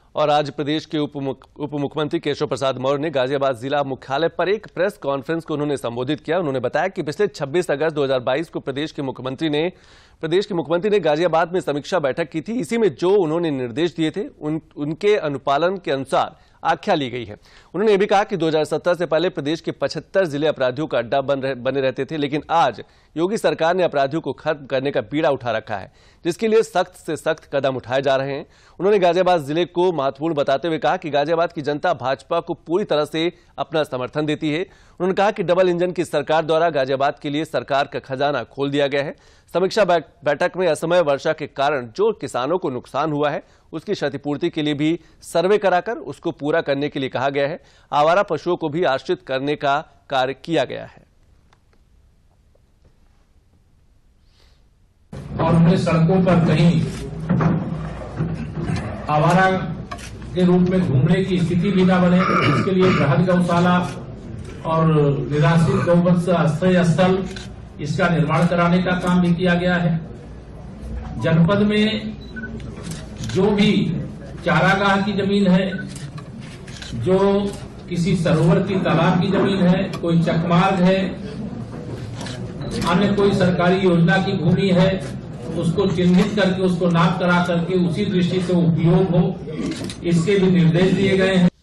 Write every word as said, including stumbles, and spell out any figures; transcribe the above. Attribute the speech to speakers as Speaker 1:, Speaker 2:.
Speaker 1: और आज प्रदेश के उप उप मुख्यमंत्री केशव प्रसाद मौर्य ने गाजियाबाद जिला मुख्यालय पर एक प्रेस कॉन्फ्रेंस को उन्होंने संबोधित किया। उन्होंने बताया कि पिछले छब्बीस अगस्त दो हज़ार बाईस को प्रदेश के मुख्यमंत्री ने प्रदेश के मुख्यमंत्री ने गाजियाबाद में समीक्षा बैठक की थी। इसी में जो उन्होंने निर्देश दिए थे उन, उनके अनुपालन के अनुसार आख्या ली गई है। उन्होंने ये भी कहा कि दो हज़ार सत्रह से पहले प्रदेश के पचहत्तर जिले अपराधियों का अड्डा बन रह, बने रहते थे, लेकिन आज योगी सरकार ने अपराधियों को खत्म करने का बीड़ा उठा रखा है, जिसके लिए सख्त से सख्त कदम उठाए जा रहे हैं। उन्होंने गाजियाबाद जिले को महत्वपूर्ण बताते हुए कहा कि गाजियाबाद की जनता भाजपा को पूरी तरह से अपना समर्थन देती है। उन्होंने कहा कि डबल इंजन की सरकार द्वारा गाजियाबाद के लिए सरकार का खजाना खोल दिया गया है। समीक्षा बैठक में असमय वर्षा के कारण जो किसानों को नुकसान हुआ है उसकी क्षतिपूर्ति के लिए भी सर्वे कराकर उसको पूरा करने के लिए कहा गया है। आवारा पशुओं को भी आश्रित करने का कार्य किया गया है।
Speaker 2: और उन्हें सड़कों पर कहीं आवारा के रूप में घूमने की स्थिति भी न बने, इसके लिए बृहद गौशाला और निराश्रित गौवंश आश्रय स्थल इसका निर्माण कराने का काम भी किया गया है। जनपद में जो भी चारागाह की जमीन है, जो किसी सरोवर की तालाब की जमीन है, कोई चकमार्ग है, अन्य कोई सरकारी योजना की भूमि है, उसको चिन्हित करके उसको नाप करा करके उसी दृष्टि से उपयोग हो, इसके भी निर्देश दिए गए हैं।